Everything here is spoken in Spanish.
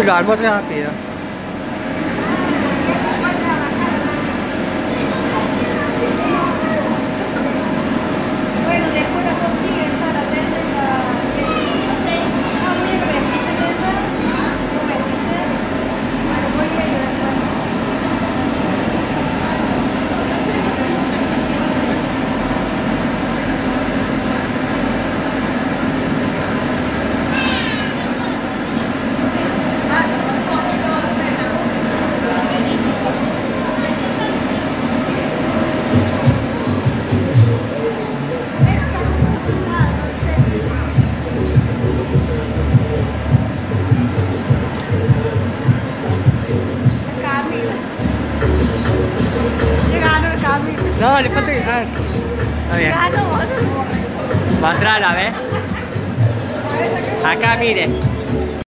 lo armo rápido. Bueno, después la tortilla está la verde y la... Ah, voy a ver, ¿viste esa? Bueno, voy a ir después. No, le falta que... Ah, está bien. Va atrás, ¿la ves? Acá, mire.